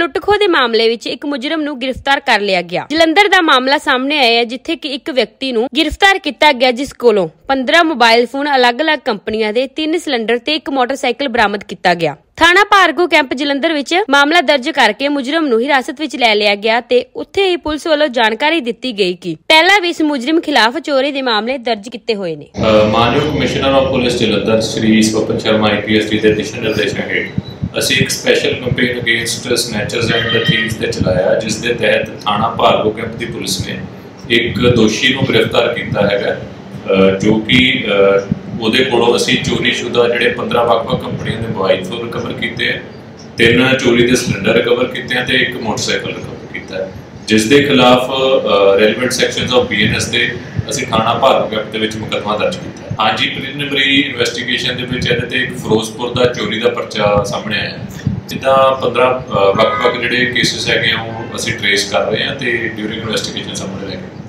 ਲੁੱਟ-ਖੋਹ ਦੇ ਮਾਮਲੇ ਵਿੱਚ ਇੱਕ ਮੁਜਰਮ ਨੂੰ ਗ੍ਰਿਫਤਾਰ ਕਰ ਲਿਆ ਗਿਆ। ਜਲੰਧਰ ਦਾ ਮਾਮਲਾ ਸਾਹਮਣੇ ਆਇਆ ਹੈ, ਜਿੱਥੇ ਕਿ ਇੱਕ ਵਿਅਕਤੀ ਨੂੰ ਗ੍ਰਿਫਤਾਰ ਕੀਤਾ ਗਿਆ, ਜਿਸ ਕੋਲੋਂ 15 ਮੋਬਾਈਲ ਫੋਨ, ਅਲੱਗ-ਅਲੱਗ ਕੰਪਨੀਆਂ ਦੇ 3 ਸਿਲੰਡਰ ਤੇ ਇੱਕ ਮੋਟਰਸਾਈਕਲ ਬਰਾਮਦ ਕੀਤਾ ਗਿਆ। ਥਾਣਾ ਭਾਰਗੋ ਕੈਂਪ ਜਲੰਧਰ ਵਿੱਚ ਮਾਮਲਾ ਦਰਜ ਕਰਕੇ ਮੁਜਰਮ ਨੂੰ ਹਿਰਾਸਤ ਵਿੱਚ ਲੈ ਲਿਆ ਗਿਆ ਤੇ ਉੱਥੇ ਹੀ ਪੁਲਿਸ ਵੱਲੋਂ ਜਾਣਕਾਰੀ ਦਿੱਤੀ ਗਈ ਕਿ ਪਹਿਲਾਂ ਵੀ ਇਸ ਮੁਜਰਮ ਖਿਲਾਫ ਚੋਰੀ ਦੇ ਮਾਮਲੇ ਦਰਜ ਕੀਤੇ ਹੋਏ ਨੇ। ਮਾਨਯੋਗ commissioner of police Jalandhar Shri Swapan Sharma IPS ਜੀ ਦੇ ਦਿਸ਼ਾ ਨਿਰਦੇਸ਼ਾਂ ਹੇਠ ਅਸੀਂ ਇੱਕ special campaign against ਸਨੈਚਰਸ and the ਥੀਵਸ ਤੇ ਚਲਾਇਆ, ਜਿਸ ਦੇ ਤਹਿਤ ਥਾਣਾ ਭਾਰਗੋ ਕੈਂਪ ਦੀ ਪੁਲਿਸ ਨੇ ਇੱਕ ਦੋਸ਼ੀ ਨੂੰ ਗ੍ਰਿਫਤਾਰ ਕੀਤਾ ਹੈਗਾ, ਜੋ ਕਿ ਉਹਦੇ ਕੋਲੋਂ ਅਸੀਂ ਚੋਰੀशुदा ਜਿਹੜੇ 15 ਵੱਖ-ਵੱਖ ਕੰਪਨੀਆਂ ਦੇ ਮੋਬਾਈਲ ਫੋਨ ਰਿਕਵਰ ਕੀਤੇ ਹੈ, 3 ਚੋਰੀ ਦੇ ਸਿਲੰਡਰ ਰਿਕਵਰ ਕੀਤੇ ਹਨ ਤੇ ਇੱਕ ਮੋਟਰਸਾਈਕਲ ਰਿਕਵਰ ਕੀਤਾ ਹੈ, ਜਿਸ ਦੇ ਖਿਲਾਫ ਰੈਲੇਵੈਂਟ ਸੈਕਸ਼ਨਸ ਆਫ BNS ਦੇ ਅਸੀਂ ਥਾਣਾ ਭਾਰਗੋ ਕੈਂਪ ਦੇ ਵਿੱਚ ਮੁਕੱਦਮਾ ਦਰਜ ਕੀਤਾ ਹੈ। ਹਾਂਜੀ, ਪ੍ਰੀਲਿਮਿਨਰੀ ਇਨਵੈਸਟੀਗੇਸ਼ਨ ਦੇ ਵਿੱਚ ਇਹਦੇ ਤੇ ਇੱਕ ਫਿਰੋਜ਼ਪੁਰ ਦਾ ਚੋਰੀ ਦਾ ਪਰਚਾ ਸਾਹਮਣੇ ਆਇਆ, ਜਿੱਦਾਂ 15 ਵੱਖ-ਵੱਖ ਜਿਹੜੇ ਕੇਸਿਸ ਹੈਗੇ ਉਹ ਅਸੀਂ ਟ੍ਰੇਸ ਕਰ ਰਹੇ ਹਾਂ ਤੇ ਡਿਊਰਿੰਗ ਇਨਵੈਸਟੀਗੇਸ਼ਨ ਸਾਹਮਣੇ ਲੈ ਕੇ